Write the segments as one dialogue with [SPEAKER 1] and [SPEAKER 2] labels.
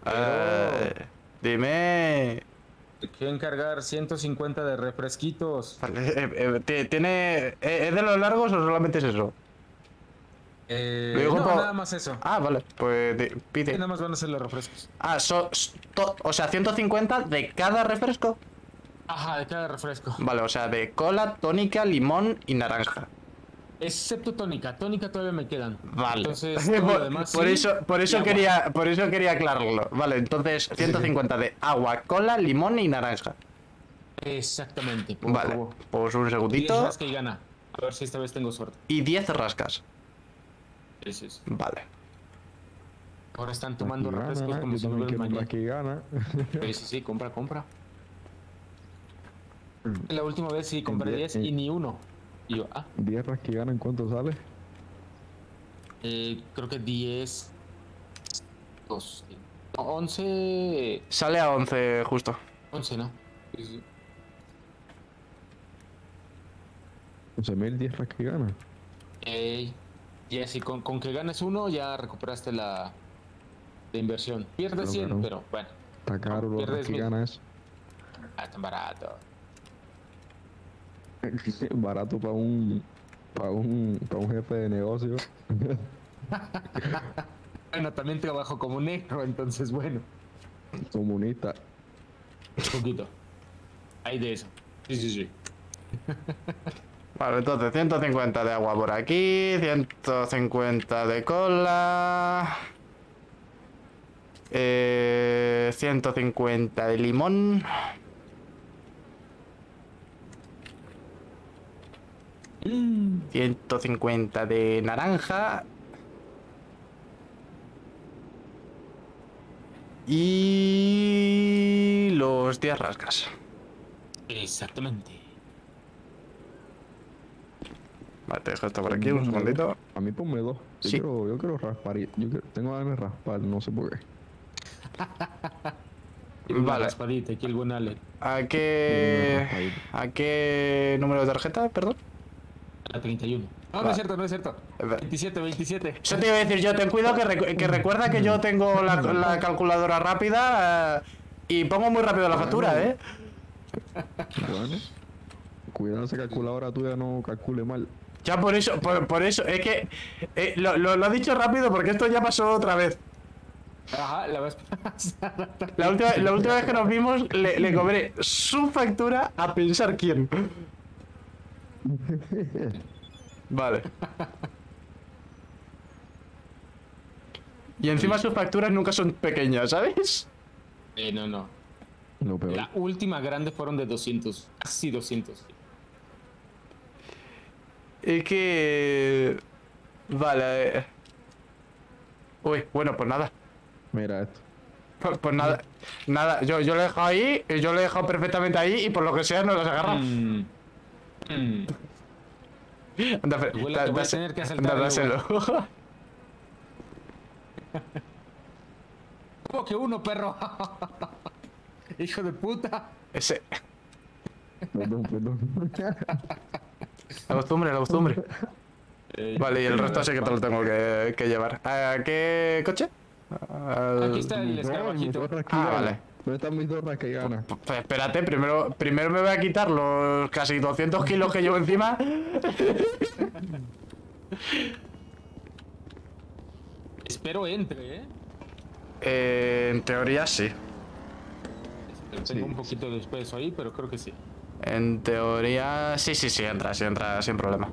[SPEAKER 1] Eh, dime.
[SPEAKER 2] Te quiero encargar 150 de refresquitos.
[SPEAKER 1] Vale, ¿tiene. ¿Es de los largos o solamente es eso? Lo digo
[SPEAKER 2] No, nada más eso.
[SPEAKER 1] Ah, vale, pues
[SPEAKER 2] Sí,
[SPEAKER 1] pide.
[SPEAKER 2] nada más van a ser los refrescos.
[SPEAKER 1] Ah, o sea, 150 de cada refresco.
[SPEAKER 2] Ajá, de cada refresco.
[SPEAKER 1] Vale, o sea, de cola, tónica, limón y naranja.
[SPEAKER 2] Excepto tónica. Tónica todavía me quedan.
[SPEAKER 1] Vale.
[SPEAKER 2] Entonces, todo lo demás
[SPEAKER 1] por
[SPEAKER 2] sí,
[SPEAKER 1] eso, por
[SPEAKER 2] y
[SPEAKER 1] eso
[SPEAKER 2] agua.
[SPEAKER 1] quería aclararlo. Vale, entonces 150 de agua, cola, limón y naranja.
[SPEAKER 2] Exactamente, por
[SPEAKER 1] Vale,
[SPEAKER 2] favor.
[SPEAKER 1] pues un
[SPEAKER 2] 10
[SPEAKER 1] segundito.
[SPEAKER 2] rasca y gana. A ver si esta vez tengo suerte.
[SPEAKER 1] Y 10 rascas.
[SPEAKER 2] Eso es.
[SPEAKER 1] Vale.
[SPEAKER 2] Ahora están tomando
[SPEAKER 3] Aquí
[SPEAKER 2] refrescos
[SPEAKER 3] gana,
[SPEAKER 2] como
[SPEAKER 3] yo
[SPEAKER 2] si no
[SPEAKER 3] también
[SPEAKER 2] hubiera
[SPEAKER 3] quiero
[SPEAKER 2] mañana.
[SPEAKER 3] aquí gana.
[SPEAKER 2] Sí, sí, sí, compra, compra. La última vez sí compré 10 y ni uno. Y yo,
[SPEAKER 3] 10 ras que ganan, ¿cuánto sale?
[SPEAKER 2] creo que 10. 2. No, 11.
[SPEAKER 1] Sale a 11 justo.
[SPEAKER 2] 11, ¿no? Sí, sí.
[SPEAKER 3] 11.000 10 ras que ganan.
[SPEAKER 2] Y así, con que ganes uno, ya recuperaste la inversión. Pierdes 100,
[SPEAKER 3] Claro.
[SPEAKER 2] pero bueno.
[SPEAKER 3] Está caro los ras
[SPEAKER 2] pierdes
[SPEAKER 3] que
[SPEAKER 2] 1000.
[SPEAKER 3] gana eso.
[SPEAKER 2] Tan barato.
[SPEAKER 3] Barato para un jefe de negocio.
[SPEAKER 2] Bueno, también trabajo como negro, entonces bueno,
[SPEAKER 3] Comunista.
[SPEAKER 2] un poquito. Hay de eso. Sí, sí, sí.
[SPEAKER 1] Vale, entonces 150 de agua por aquí, 150 de cola. 150 de limón.
[SPEAKER 2] Mm.
[SPEAKER 1] 150 de naranja. Y los 10 rascas.
[SPEAKER 2] Exactamente.
[SPEAKER 1] Vale, te dejo esto por aquí un segundito.
[SPEAKER 3] A mí ponme 2.
[SPEAKER 1] Sí.
[SPEAKER 3] Yo quiero raspar. Tengo ganas de raspar, no sé por qué.
[SPEAKER 2] Una
[SPEAKER 1] Vale.
[SPEAKER 2] raspadita, aquí algún ale.
[SPEAKER 1] ¿A qué número de tarjeta, perdón?
[SPEAKER 2] La 31. No, no
[SPEAKER 1] Va.
[SPEAKER 2] es cierto, no es cierto. 27, 27.
[SPEAKER 1] Eso te iba a decir yo, ten cuidado que recuerda que yo tengo la calculadora rápida y pongo muy rápido la factura, ¿eh?
[SPEAKER 3] Bueno. Cuidado, esa calculadora tuya no calcule mal.
[SPEAKER 1] Ya por eso, por eso, es que lo he dicho rápido porque esto ya pasó otra vez.
[SPEAKER 2] Ajá, la vez pasada.
[SPEAKER 1] La última vez que nos vimos le cobré su factura a pensar quién. Vale. Y encima sus facturas nunca son pequeñas, ¿sabes?
[SPEAKER 2] No, no.
[SPEAKER 3] Lo peor.
[SPEAKER 2] La última grande fueron de 200. Casi 200.
[SPEAKER 1] Es que... Vale. Uy, bueno, pues nada.
[SPEAKER 3] Mira esto.
[SPEAKER 1] Pues nada. Nada, yo lo he dejado ahí, yo lo he dejado perfectamente ahí y por lo que sea no las agarra. Anda,
[SPEAKER 2] Igual la que voy a tener que asaltar
[SPEAKER 1] dáselo.
[SPEAKER 2] ¿Cómo que uno, perro? Hijo de puta.
[SPEAKER 1] Ese.
[SPEAKER 3] Perdón.
[SPEAKER 1] La costumbre. Vale, y el resto sí que te lo tengo que llevar. ¿A qué coche?
[SPEAKER 2] Aquí está el escarabajito.
[SPEAKER 1] Vale.
[SPEAKER 3] ¿Dónde están mis 2 ras que ganan?
[SPEAKER 1] Pues espérate, primero me voy a quitar los casi 200 kilos que llevo encima.
[SPEAKER 2] Espero entre, ¿eh?
[SPEAKER 1] En teoría sí.
[SPEAKER 2] Tengo un poquito de peso ahí, pero creo que sí.
[SPEAKER 1] En teoría sí entra sin problema.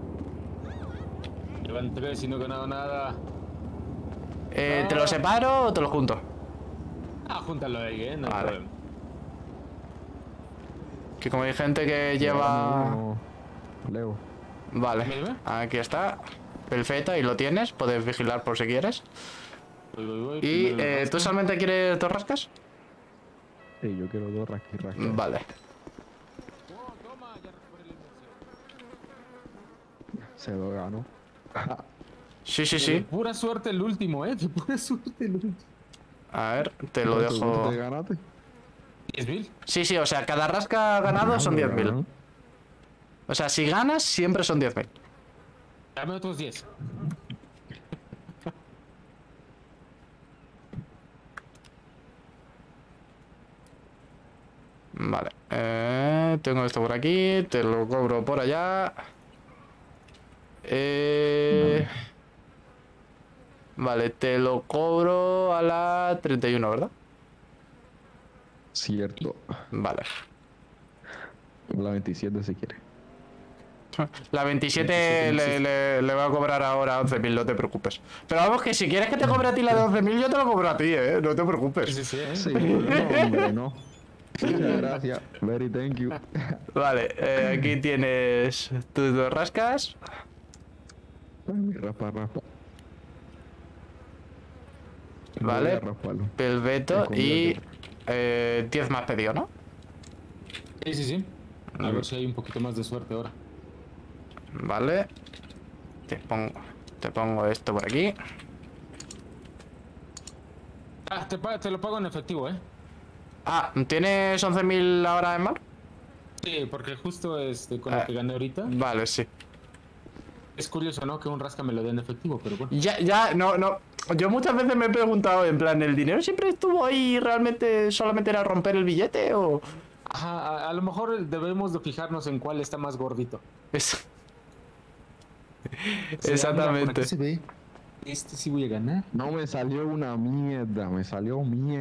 [SPEAKER 2] Llevan 3 y no he ganado nada.
[SPEAKER 1] ¿Te lo separo o te lo junto?
[SPEAKER 2] Júntalo ahí, no hay
[SPEAKER 1] Vale.
[SPEAKER 2] problema.
[SPEAKER 1] Que como hay gente que lleva...
[SPEAKER 3] No, Leo.
[SPEAKER 1] Vale,
[SPEAKER 2] Dime.
[SPEAKER 1] aquí está. Perfecto, y lo tienes, puedes vigilar por si quieres.
[SPEAKER 2] Voy,
[SPEAKER 1] Y
[SPEAKER 2] primero el
[SPEAKER 1] ¿tú
[SPEAKER 2] rasca.
[SPEAKER 1] solamente quieres 2 rascas?
[SPEAKER 3] Sí, yo quiero 2 ras que rascan.
[SPEAKER 1] Vale.
[SPEAKER 2] Oh, toma, ya recuperé la inversión.
[SPEAKER 3] Se lo ganó.
[SPEAKER 1] Sí.
[SPEAKER 2] De pura suerte el último, de pura suerte el último.
[SPEAKER 1] A ver, te lo
[SPEAKER 3] ¿Cuánto
[SPEAKER 1] dejo...
[SPEAKER 3] te ganaste?
[SPEAKER 2] 10.000.
[SPEAKER 1] Sí, o sea, cada rasca ganado son 10.000.
[SPEAKER 3] Ganó.
[SPEAKER 1] O sea, si ganas, siempre son 10.000.
[SPEAKER 2] Dame otros 10.
[SPEAKER 1] Vale. Tengo esto por aquí. Te lo cobro por allá. Vale, te lo cobro a la 31, ¿verdad?
[SPEAKER 3] Cierto.
[SPEAKER 1] Vale.
[SPEAKER 3] La 27 si quiere.
[SPEAKER 1] La 27 le voy a cobrar ahora 11.000, no te preocupes. Pero vamos, que si quieres que te cobre a ti la de 11.000, yo te lo cobro a ti, no te preocupes.
[SPEAKER 3] Sí, no, hombre, no. Muchas gracias. Very thank you.
[SPEAKER 1] Vale, aquí tienes tus 2 rascas.
[SPEAKER 3] Ay, mi raspa.
[SPEAKER 1] Vale,
[SPEAKER 3] Voy a rasparlo.
[SPEAKER 1] Pelveto y 10 más pedido, ¿no?
[SPEAKER 2] Sí. A ver si hay un poquito más de suerte ahora.
[SPEAKER 1] Vale. Te pongo esto por aquí.
[SPEAKER 2] Ah, te lo pago en efectivo,
[SPEAKER 1] Ah, ¿tienes 11.000 ahora en mano?
[SPEAKER 2] Sí, porque justo con lo que gané ahorita.
[SPEAKER 1] Vale, sí.
[SPEAKER 2] Es curioso, ¿no? Que un rasca me lo dé en efectivo, pero bueno.
[SPEAKER 1] No. Yo muchas veces me he preguntado, en plan, ¿el dinero siempre estuvo ahí y realmente solamente era romper el billete o...?
[SPEAKER 2] Ajá, a lo mejor debemos de fijarnos en cuál está más gordito.
[SPEAKER 1] Exactamente.
[SPEAKER 2] Por aquí se ve. Este sí voy a ganar.
[SPEAKER 3] No, me salió una mierda. Me salió.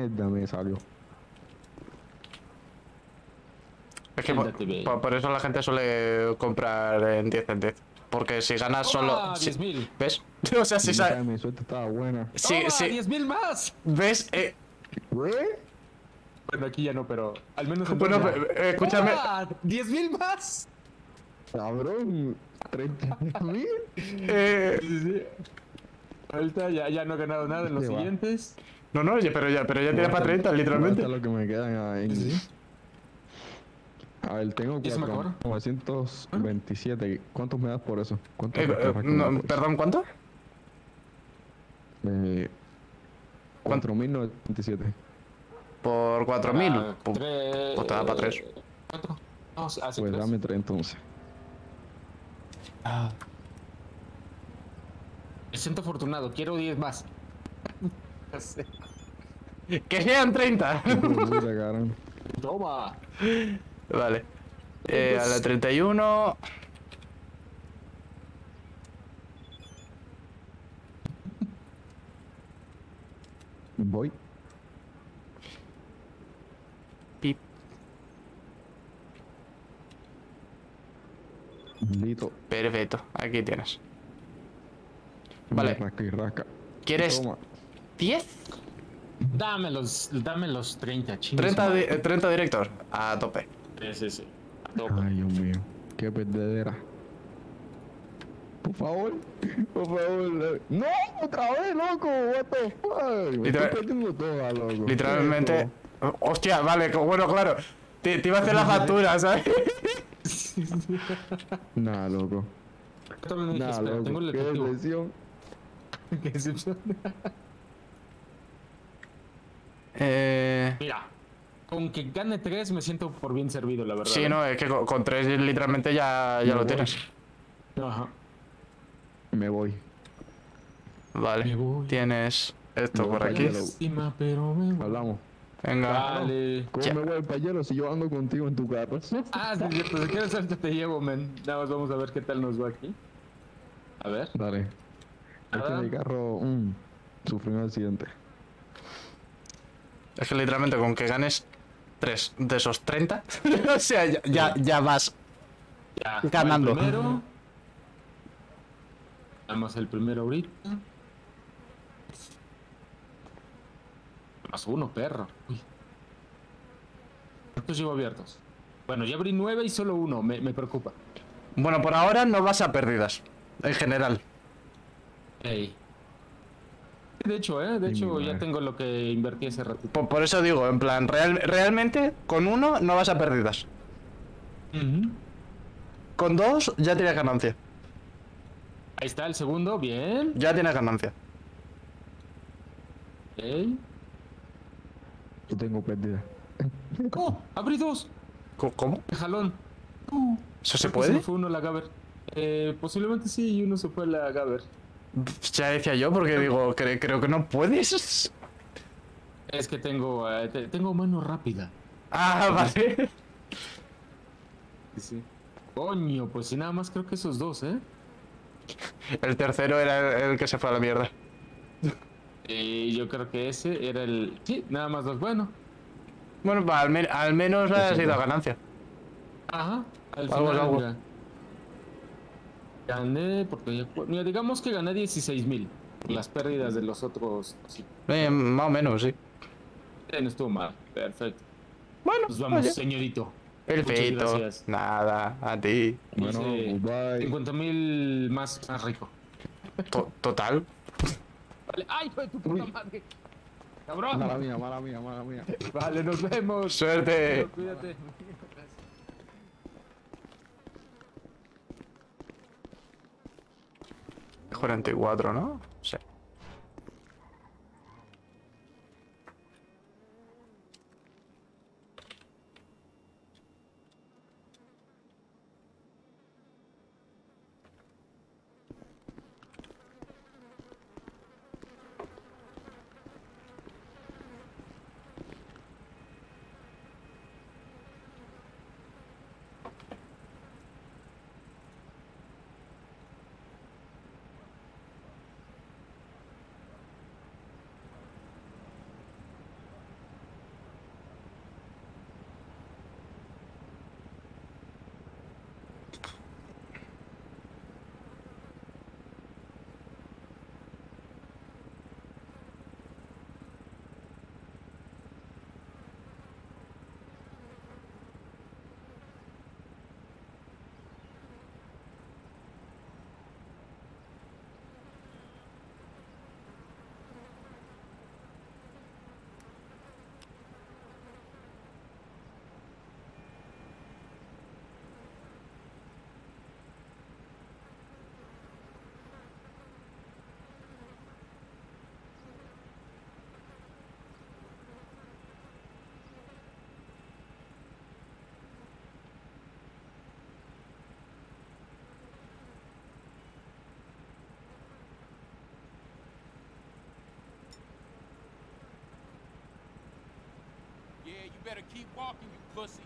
[SPEAKER 1] Es que por eso la gente suele comprar en 10 en 10. Porque si ganas solo...
[SPEAKER 2] 10.000.
[SPEAKER 1] ¿Ves? O sea, si sabes...
[SPEAKER 3] Mi suerte estaba buena.
[SPEAKER 1] Sí,
[SPEAKER 2] ¡Toma,
[SPEAKER 1] sí.
[SPEAKER 2] 10.000 más!
[SPEAKER 1] ¿Ves?
[SPEAKER 2] Bueno, aquí ya no, pero al menos en
[SPEAKER 1] Bueno, escúchame.
[SPEAKER 2] ¡Toma! ¡10.000 más!
[SPEAKER 3] Cabrón. 30.000.
[SPEAKER 2] Sí. Ahorita ya no he ganado nada en los
[SPEAKER 3] Este va.
[SPEAKER 2] siguientes.
[SPEAKER 1] No, pero ya tienes para 30, literalmente.
[SPEAKER 3] Hasta lo que me quedan ahí.
[SPEAKER 2] Sí.
[SPEAKER 3] A ver, tengo
[SPEAKER 2] ¿Y eso mejor?
[SPEAKER 3] 927. ¿Cuántos me das por eso? ¿Cuántos
[SPEAKER 1] Perdón, ¿cuánto?
[SPEAKER 3] 4.927.
[SPEAKER 1] Por 4.000. Pues
[SPEAKER 2] Tres-
[SPEAKER 1] te da para 3.
[SPEAKER 2] ¿Cuánto? No, hace
[SPEAKER 3] Pues
[SPEAKER 2] 3.
[SPEAKER 3] dame 3 entonces.
[SPEAKER 2] Me siento afortunado, quiero 10 más. No sé.
[SPEAKER 1] Que sean 30.
[SPEAKER 3] Puta, cabrón.
[SPEAKER 2] Toma.
[SPEAKER 1] Vale. A la 31.
[SPEAKER 3] Voy.
[SPEAKER 1] Pip.
[SPEAKER 3] Listo.
[SPEAKER 1] Perfecto. Aquí tienes. Vale.
[SPEAKER 3] Rasca y rasca.
[SPEAKER 1] ¿Quieres
[SPEAKER 3] Toma.
[SPEAKER 1] 10?
[SPEAKER 2] Dame los 30, chingos.
[SPEAKER 1] 30 director. A tope.
[SPEAKER 2] Sí. A tope.
[SPEAKER 3] Ay, Dios mío. Qué perdedera. Por favor. No, otra vez, loco. What the fuck. Me estoy perdiendo toda, loco.
[SPEAKER 1] Literalmente. Hostia, vale, bueno, claro. Te iba a hacer la factura, ¿sabes?
[SPEAKER 3] Nah, loco.
[SPEAKER 2] Yo también dije,
[SPEAKER 3] Nah,
[SPEAKER 2] espera,
[SPEAKER 3] loco.
[SPEAKER 2] tengo el
[SPEAKER 3] Qué
[SPEAKER 2] efectivo.
[SPEAKER 3] depresión.
[SPEAKER 2] Qué decepción. Mira, con que gane 3 me siento por bien servido, la verdad.
[SPEAKER 1] Sí, no, es que con 3 literalmente ya
[SPEAKER 3] Me
[SPEAKER 1] lo
[SPEAKER 3] voy.
[SPEAKER 1] tienes.
[SPEAKER 2] Ajá.
[SPEAKER 3] Me voy.
[SPEAKER 1] Vale.
[SPEAKER 2] Me voy.
[SPEAKER 1] Tienes esto
[SPEAKER 3] Me voy
[SPEAKER 1] por
[SPEAKER 3] para
[SPEAKER 1] aquí.
[SPEAKER 3] allá.
[SPEAKER 2] Lástima, pero me voy.
[SPEAKER 3] Hablamos.
[SPEAKER 1] Venga.
[SPEAKER 2] Vale.
[SPEAKER 3] ¿Cómo
[SPEAKER 1] Ya.
[SPEAKER 3] me voy para hielo si yo ando contigo en tu carro?
[SPEAKER 2] Ah, sí, cierto. Si quieres ahorita te llevo, men. Nada más vamos a ver qué tal nos va aquí. A ver.
[SPEAKER 3] Dale. Es que
[SPEAKER 2] Nada.
[SPEAKER 3] mi carro sufrió un accidente.
[SPEAKER 1] Es que literalmente con que ganes 3 de esos 30, o sea, ya vas
[SPEAKER 2] Ya.
[SPEAKER 1] ganando.
[SPEAKER 2] El primero. Damos el primero ahorita. +1, perro. Uy. ¿Cuántos llevo abiertos? Bueno, ya abrí 9 y solo 1. Me preocupa.
[SPEAKER 1] Bueno, por ahora no vas a pérdidas, en general.
[SPEAKER 2] Ey. De hecho,
[SPEAKER 3] mi
[SPEAKER 2] ya
[SPEAKER 3] madre.
[SPEAKER 2] tengo lo que invertí hace ratito.
[SPEAKER 1] Por eso digo, en plan, realmente con 1 no vas a pérdidas. Con 2 ya tienes ganancia.
[SPEAKER 2] Ahí está el segundo, bien.
[SPEAKER 1] Ya tienes ganancia.
[SPEAKER 2] Ey.
[SPEAKER 3] Yo tengo pérdida.
[SPEAKER 2] ¡Oh! ¡Abrí 2!
[SPEAKER 1] ¿Cómo?
[SPEAKER 2] ¡Qué jalón!
[SPEAKER 1] ¿Eso se
[SPEAKER 2] Creo que se me
[SPEAKER 1] puede?
[SPEAKER 2] fue uno la Gaber. Posiblemente sí, y uno se fue la Gaber.
[SPEAKER 1] Ya decía yo, porque digo, creo que no puedes.
[SPEAKER 2] Es que tengo mano rápida.
[SPEAKER 1] Ah, vale.
[SPEAKER 2] Sí, sí. Coño, pues sí, nada más creo que esos dos, ¿eh?
[SPEAKER 1] El tercero era el que se fue a la mierda.
[SPEAKER 2] Yo creo que ese era el... Sí, nada más dos. Bueno,
[SPEAKER 1] Bueno, pues al menos ha
[SPEAKER 3] Eso
[SPEAKER 1] sido
[SPEAKER 3] fue.
[SPEAKER 1] ganancia.
[SPEAKER 2] ajá, al
[SPEAKER 1] Algo es
[SPEAKER 2] final,
[SPEAKER 1] algo.
[SPEAKER 2] mira, gané, porque mira, digamos que gané 16,000. Las pérdidas de los otros, sí.
[SPEAKER 1] Más o menos, sí.
[SPEAKER 2] No estuvo mal, perfecto.
[SPEAKER 1] Bueno,
[SPEAKER 2] Pues vamos,
[SPEAKER 1] oye.
[SPEAKER 2] señorito. Muchas
[SPEAKER 1] Perfecto.
[SPEAKER 2] gracias.
[SPEAKER 1] Nada, a ti.
[SPEAKER 3] Bueno,
[SPEAKER 2] Hice
[SPEAKER 3] goodbye.
[SPEAKER 2] 50,000 más rico.
[SPEAKER 1] Total.
[SPEAKER 2] Vale. ¡Ay, hijo de tu puta
[SPEAKER 3] Uy.
[SPEAKER 2] madre! ¡Cabrón!
[SPEAKER 3] Mala mía, mala mía, mala mía.
[SPEAKER 2] Vale, nos vemos.
[SPEAKER 1] Suerte.
[SPEAKER 2] Cuídate.
[SPEAKER 1] 44, ¿no? Sí.
[SPEAKER 4] Yeah, you better keep walking, you pussy.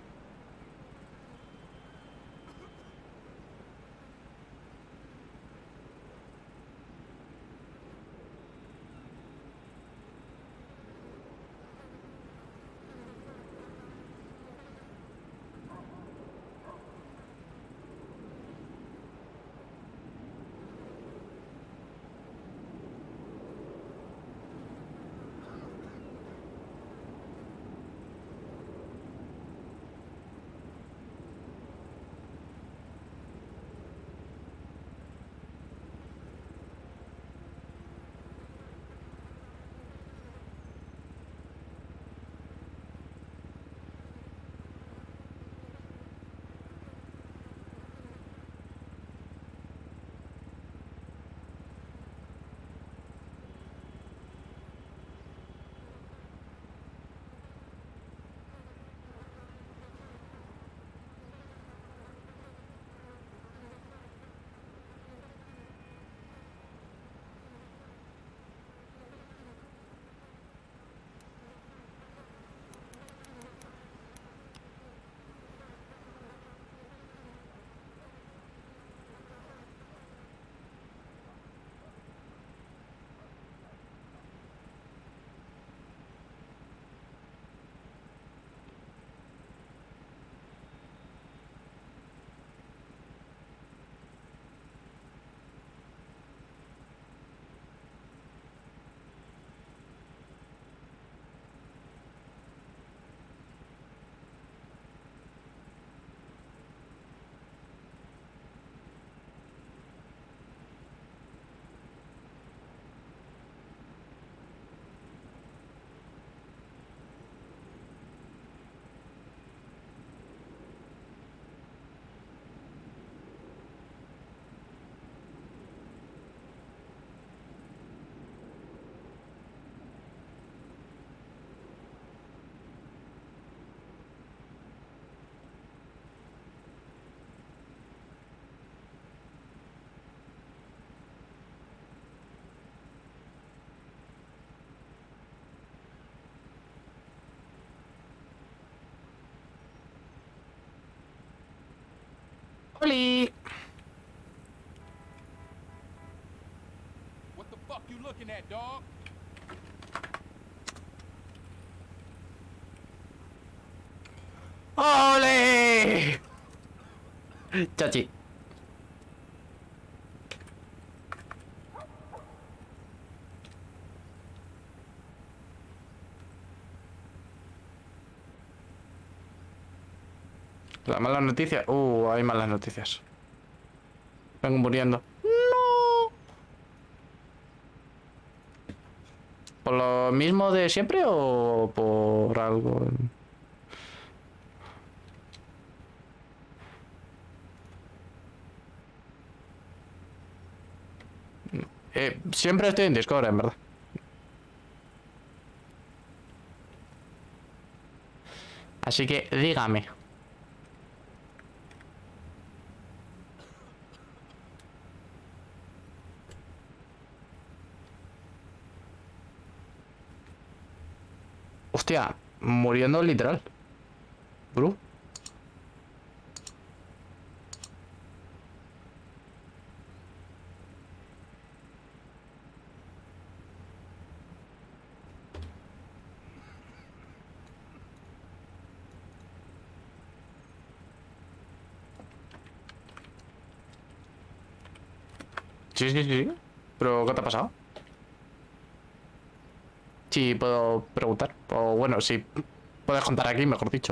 [SPEAKER 1] ¡Oli!
[SPEAKER 4] What the fuck you looking at, dog?
[SPEAKER 1] ¡Ole! Chachi. La mala noticia. Hay malas noticias. Vengo muriendo. No. ¿Por lo mismo de siempre o por algo? Siempre estoy en Discord, en verdad. Así que dígame. Hostia, muriendo literal. Bro. Sí, sí, sí. ¿Pero qué te ha pasado? Sí, puedo preguntar. O bueno, sí. Puedes contar aquí, mejor dicho.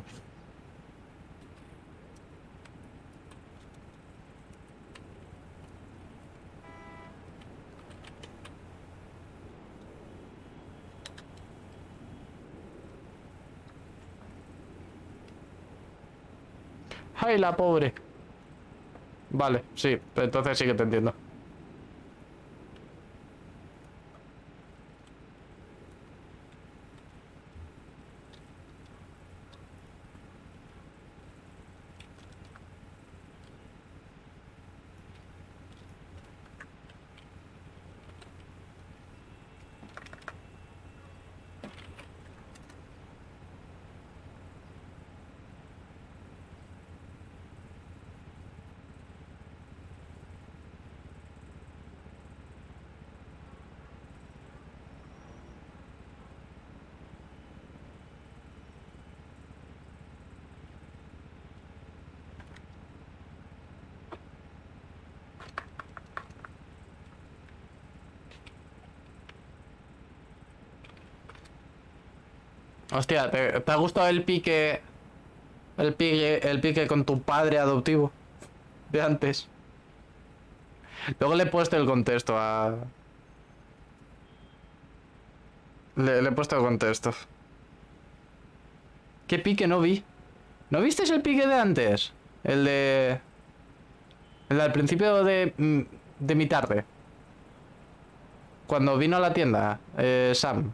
[SPEAKER 1] ¡Ay, la pobre! Vale, sí. Entonces sí que te entiendo. Hostia, ¿te ha gustado el pique? El pique con tu padre adoptivo de antes. Luego le he puesto el contexto a... Le he puesto el contexto. ¿Qué pique no vi? ¿No viste el pique de antes? El de... El al principio de mi tarde. Cuando vino a la tienda, Sam.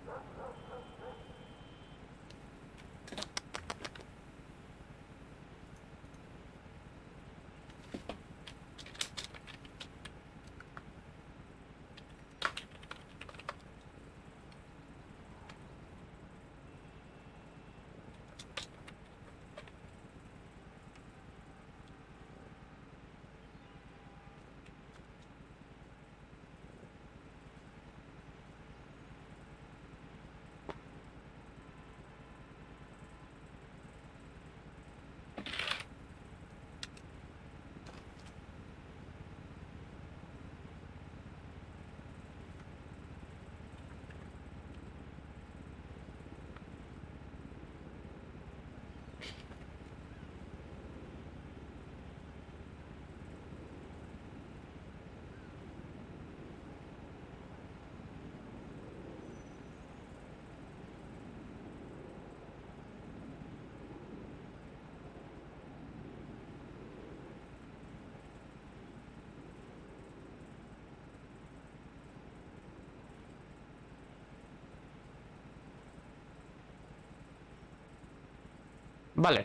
[SPEAKER 1] Vale.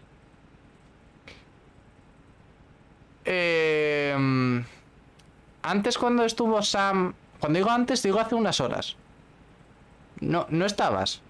[SPEAKER 1] Antes cuando estuvo Sam... Cuando digo antes, digo hace unas horas. No estabas.